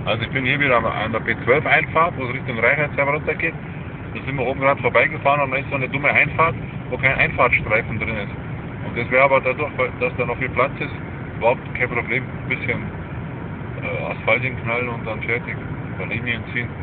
Also ich bin hier wieder an der B12 Einfahrt, wo es Richtung Reichheitsheim runtergeht. Da sind wir oben gerade vorbeigefahren und da ist so eine dumme Einfahrt, wo kein Einfahrtstreifen drin ist. Und das wäre aber dadurch, dass da noch viel Platz ist, überhaupt kein Problem. Ein bisschen Asphalt hinknallen und dann fertig. Ein paar Linien ziehen.